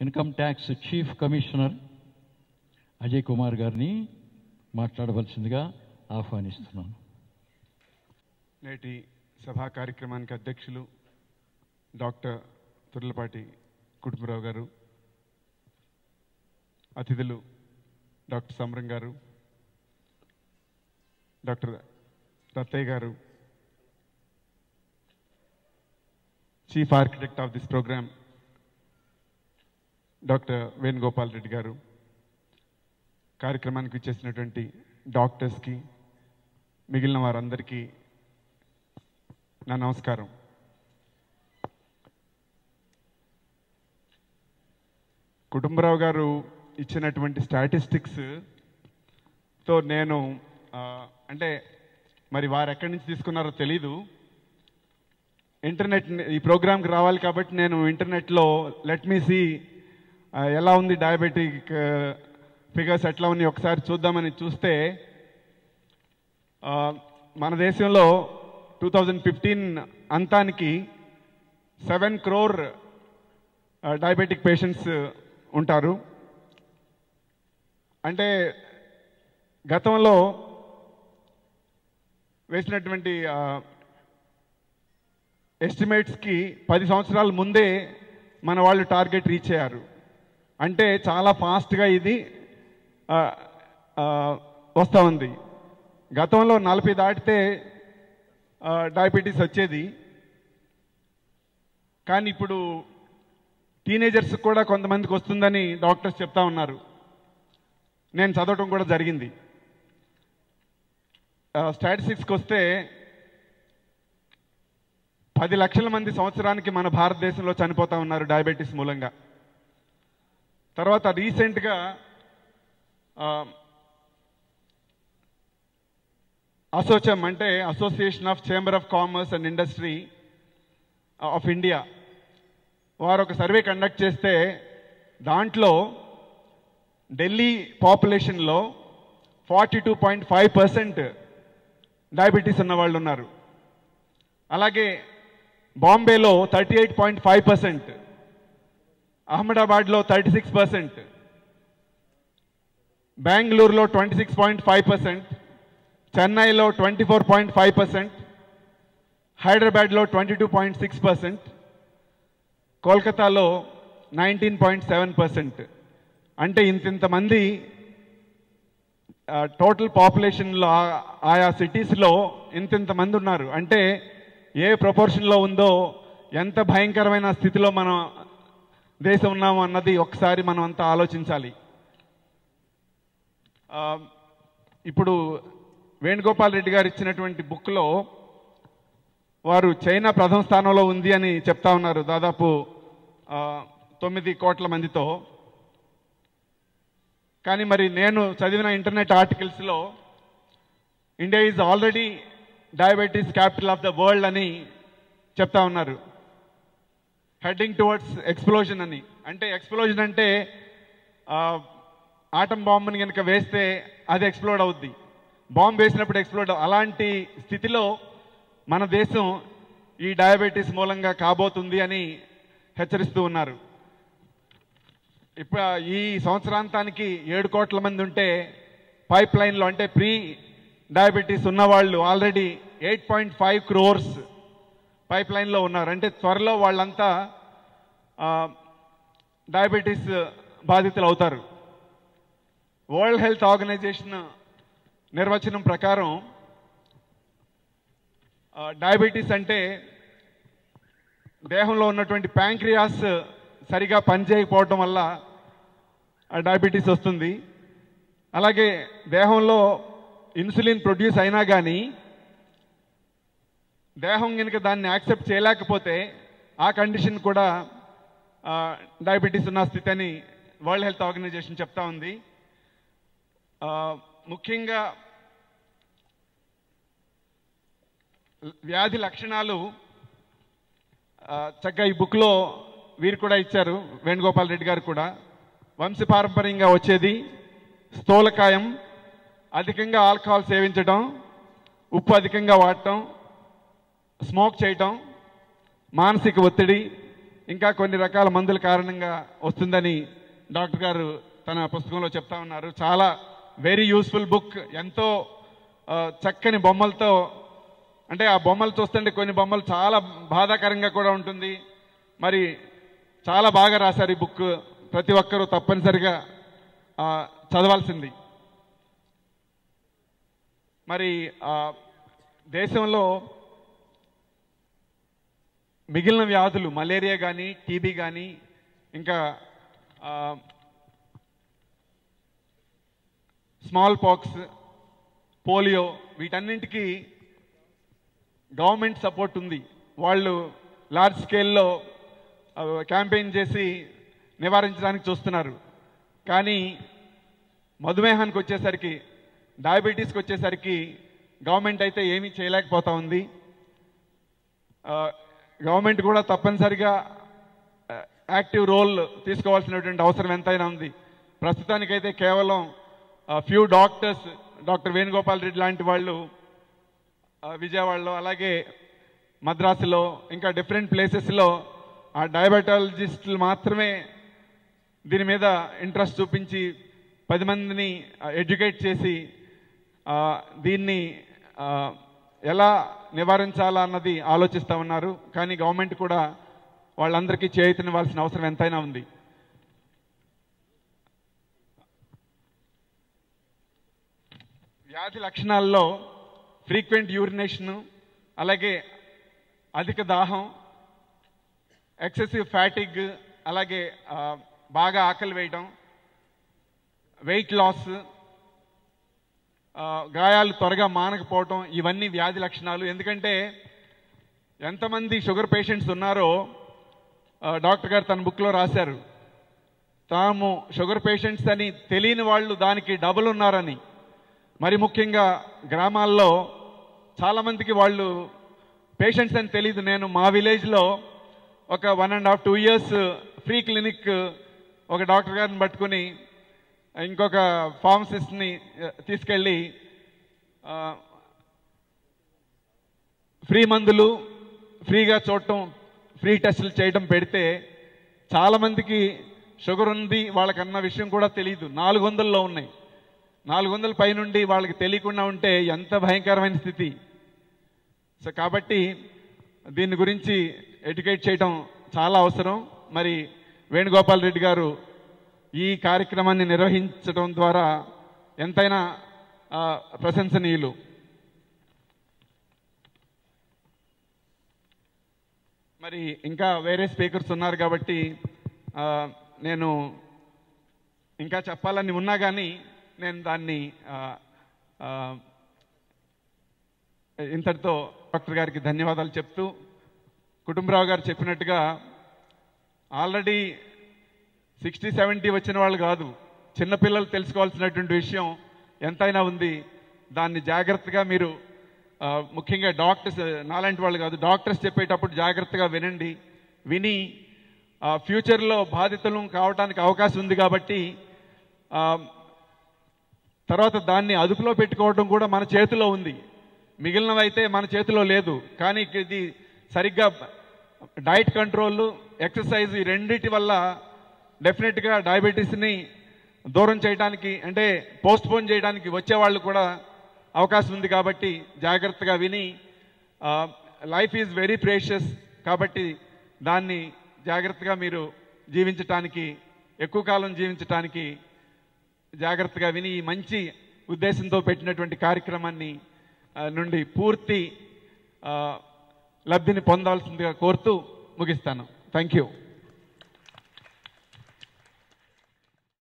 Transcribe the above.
Income tax chief commissioner Ajay Kumar గారిని మాట్లాడవలసిందిగా ఆహ్వానిస్తున్నాను. నేటి సభా కార్యక్రమానికి అధ్యక్షులు డాక్టర్ తుర్లపాటి కుటుంబరావు గారు, అతిథులు డాక్టర్ సమరం గారు, డాక్టర్ రత్తయ్య గారు, chief architect of this program doctor Venugopal Reddy గారు, కార్యక్రమానికి ఇచ్చేసినటువంటి డాక్టర్స్కి, మిగిలిన వారందరికీ నా నమస్కారం. కుటుంబరావు గారు ఇచ్చినటువంటి స్టాటిస్టిక్స్తో నేను అంటే మరి వారు ఎక్కడి నుంచి తీసుకున్నారో తెలీదు. ఇంటర్నెట్ ఈ ప్రోగ్రామ్కి రావాలి కాబట్టి నేను ఇంటర్నెట్లో లెట్ మీ సీ ఎలా ఉంది డయాబెటిక్ ఫిగర్స్ ఎట్లా ఉన్నాయి ఒకసారి చూద్దామని చూస్తే మన దేశంలో 2015 అంతానికి 7 crore డయాబెటిక్ పేషెంట్స్ ఉంటారు. అంటే గతంలో వేసినటువంటి ఎస్టిమేట్స్కి 10 సంవత్సరాల ముందే మన వాళ్ళు టార్గెట్ రీచ్ అయ్యారు. అంటే చాలా ఫాస్ట్గా ఇది వస్తూ ఉంది. గతంలో 40 దాటితే డయాబెటీస్ వచ్చేది, కానీ ఇప్పుడు టీనేజర్స్ కూడా కొంతమందికి వస్తుందని డాక్టర్స్ చెప్తా ఉన్నారు. నేను చదవటం కూడా జరిగింది. స్టాటిస్టిక్స్కి వస్తే 10 లక్షల మంది సంవత్సరానికి మన భారతదేశంలో చనిపోతూ ఉన్నారు డయాబెటీస్ మూలంగా. తర్వాత రీసెంట్గా అసోచమ్ అంటే association of chamber of commerce and industry of India వారు ఒక సర్వే కండక్ట్ చేస్తే దాంట్లో ఢిల్లీ పాపులేషన్లో 42.5% డయాబెటీస్ ఉన్న వాళ్ళు ఉన్నారు. అలాగే బాంబేలో 38.5%, అహ్మదాబాద్లో 36%, బెంగళూరులో 26.5%, చెన్నైలో 24.5%, హైదరాబాద్లో 22.6%, కోల్కతాలో 19.7%. అంటే ఇంతమంది టోటల్ పాపులేషన్లో ఆయా సిటీస్లో ఇంతమంది ఉన్నారు. అంటే ఏ ప్రపోర్షన్లో ఉందో, ఎంత భయంకరమైన స్థితిలో మనం దేశం ఉన్నాము అన్నది ఒకసారి మనం అంతా ఆలోచించాలి. ఇప్పుడు వేణుగోపాల్ రెడ్డి గారు ఇచ్చినటువంటి బుక్లో వారు చైనా ప్రథమ స్థానంలో ఉంది అని చెప్తా ఉన్నారు, దాదాపు 9 కోట్ల మందితో. కానీ మరి నేను చదివిన ఇంటర్నెట్ ఆర్టికల్స్లో India is already diabetes capital of the world అని చెప్తా ఉన్నారు. హెడ్డింగ్ టువర్డ్స్ ఎక్స్ప్లోజన్ అని. అంటే ఎక్స్ప్లోజన్ అంటే ఆటం బాంబుని కనుక వేస్తే అది ఎక్స్ప్లోడ్ అవుద్ది, బాంబు వేసినప్పుడు ఎక్స్ప్లోడ్. అలాంటి స్థితిలో మన దేశం ఈ డయాబెటీస్ మూలంగా కాబోతుంది అని హెచ్చరిస్తూ ఉన్నారు. ఇప్పుడు ఈ సంవత్సరాంతానికి 7 కోట్ల మంది ఉంటే పైప్ లైన్లో అంటే ప్రీ డయాబెటీస్ ఉన్నవాళ్ళు ఆల్రెడీ 8.5 crores పైప్ లైన్లో ఉన్నారు. అంటే త్వరలో వాళ్ళంతా డయాబెటీస్ బాధితులు అవుతారు. వరల్డ్ హెల్త్ ఆర్గనైజేషన్ నిర్వచనం ప్రకారం డయాబెటీస్ అంటే దేహంలో ఉన్నటువంటి ప్యాంక్రియాస్ సరిగా పనిచేయకపోవడం వల్ల డయాబెటీస్ వస్తుంది. అలాగే దేహంలో ఇన్సులిన్ ప్రొడ్యూస్ అయినా కానీ దేహం కనుక దాన్ని యాక్సెప్ట్ చేయలేకపోతే ఆ కండిషన్ కూడా డయాబెటీస్ ఉన్న స్థితి అని వరల్డ్ హెల్త్ ఆర్గనైజేషన్ చెప్తా ఉంది. ముఖ్యంగా వ్యాధి లక్షణాలు చక్కగా ఈ బుక్లో వీరు కూడా ఇచ్చారు, వేణుగోపాల్ రెడ్డి గారు కూడా. వంశపారంపర్యంగా వచ్చేది స్థూలకాయం, అధికంగా ఆల్కహాల్ సేవించడం, ఉప్పు అధికంగా వాడటం, స్మోక్ చేయటం, మానసిక ఒత్తిడి, ఇంకా కొన్ని రకాల మందుల కారణంగా వస్తుందని డాక్టర్ గారు తన పుస్తకంలో చెప్తా ఉన్నారు. చాలా వెరీ యూస్ఫుల్ బుక్. ఎంతో చక్కని బొమ్మలతో, అంటే ఆ బొమ్మలు చూస్తుంటే కొన్ని బొమ్మలు చాలా బాధాకరంగా కూడా ఉంటుంది. మరి చాలా బాగా రాశారు ఈ బుక్. ప్రతి ఒక్కరూ తప్పనిసరిగా చదవాల్సింది. మరి దేశంలో మిగిలిన వ్యాధులు మలేరియా కానీ, టీబీ కానీ, ఇంకా స్మాల్ పాక్స్, పోలియో, వీటన్నింటికి గవర్నమెంట్ సపోర్ట్ ఉంది. వాళ్ళు లార్జ్ స్కేల్లో క్యాంపెయిన్ చేసి నివారించడానికి చూస్తున్నారు. కానీ మధుమేహానికి వచ్చేసరికి, డయాబెటీస్కి వచ్చేసరికి గవర్నమెంట్ అయితే ఏమీ చేయలేకపోతా ఉంది. గవర్నమెంట్ కూడా తప్పనిసరిగా యాక్టివ్ రోల్ తీసుకోవాల్సినటువంటి అవసరం ఎంతైనా ఉంది. ప్రస్తుతానికైతే కేవలం few doctors, doctor Venugopal Reddy లాంటి వాళ్ళు విజయవాడలో, అలాగే మద్రాసులో, ఇంకా డిఫరెంట్ ప్లేసెస్లో ఆ డయాబెటాలజిస్టులు మాత్రమే దీని మీద ఇంట్రెస్ట్ చూపించి 10 మందిని ఎడ్యుకేట్ చేసి దీన్ని ఎలా నివారించాలా అన్నది ఆలోచిస్తూ ఉన్నారు. కానీ గవర్నమెంట్ కూడా వాళ్ళందరికీ చేయూతనివ్వాల్సిన అవసరం ఎంతైనా ఉంది. వ్యాధి లక్షణాల్లో ఫ్రీక్వెంట్ యూరినేషను, అలాగే అధిక దాహం, ఎక్సెసివ్ ఫ్యాటిగ్, అలాగే బాగా ఆకలి వేయటం, వెయిట్ లాస్, గాయాలు త్వరగా మానకపోవటం, ఇవన్నీ వ్యాధి లక్షణాలు. ఎందుకంటే ఎంతమంది షుగర్ పేషెంట్స్ ఉన్నారో డాక్టర్ గారు తన బుక్లో రాశారు. తాము షుగర్ పేషెంట్స్ అని తెలియని వాళ్ళు దానికి డబుల్ ఉన్నారని. మరి ముఖ్యంగా గ్రామాల్లో చాలామందికి వాళ్ళు పేషెంట్స్ అని తెలియదు. నేను మా విలేజ్లో ఒక 1.5-2 years ఫ్రీ క్లినిక్ ఒక డాక్టర్ గారిని పట్టుకుని ఇంకొక ఫార్మసిస్ట్ని తీసుకెళ్ళి ఫ్రీ మందులు, ఫ్రీగా చూడటం, ఫ్రీ టెస్టులు చేయడం పెడితే చాలామందికి షుగర్ ఉంది వాళ్ళకన్న విషయం కూడా తెలియదు. 400లో ఉన్నాయి. 400 పైనుండి వాళ్ళకి తెలియకుండా ఉంటే ఎంత భయంకరమైన స్థితి. సో కాబట్టి దీని గురించి ఎడ్యుకేట్ చేయడం చాలా అవసరం. మరి వేణుగోపాల్ రెడ్డి గారు ఈ కార్యక్రమాన్ని నిర్వహించడం ద్వారా ఎంతైనా ప్రశంసనీయులు. మరి ఇంకా వేరే స్పీకర్స్ ఉన్నారు కాబట్టి నేను ఇంకా చెప్పాలని ఉన్నా కానీ నేను దాన్ని ఇంతటితో డాక్టర్ గారికి ధన్యవాదాలు చెప్తూ, కుటుంబరావు గారు చెప్పినట్టుగా ఆల్రెడీ 60-70 వచ్చిన వాళ్ళు కాదు, చిన్నపిల్లలు తెలుసుకోవాల్సినటువంటి విషయం ఎంతైనా ఉంది. దాన్ని జాగ్రత్తగా మీరు, ముఖ్యంగా డాక్టర్స్, నాలాంటి వాళ్ళు కాదు, డాక్టర్స్ చెప్పేటప్పుడు జాగ్రత్తగా వినండి. విని ఫ్యూచర్లో బాధితులు కావడానికి అవకాశం ఉంది కాబట్టి తర్వాత దాన్ని అదుపులో పెట్టుకోవడం కూడా మన చేతిలో ఉంది. మిగిలినవైతే మన చేతిలో లేదు. కానీ ఇది సరిగ్గా డైట్ కంట్రోల్, ఎక్సర్సైజ్, ఈ రెండింటి వల్ల డెఫినెట్గా డయాబెటీస్ని దూరం చేయడానికి, అంటే పోస్ట్పోన్ చేయడానికి వచ్చేవాళ్ళు కూడా అవకాశం ఉంది. కాబట్టి జాగ్రత్తగా విని, లైఫ్ ఈజ్ వెరీ ప్రేషియస్ కాబట్టి దాన్ని జాగ్రత్తగా మీరు జీవించటానికి, ఎక్కువ కాలం జీవించటానికి జాగ్రత్తగా విని ఈ మంచి ఉద్దేశంతో పెట్టినటువంటి కార్యక్రమాన్ని నుండి పూర్తి లబ్ధిని పొందాల్సిందిగా కోరుతూ ముగిస్తాను. Thank you.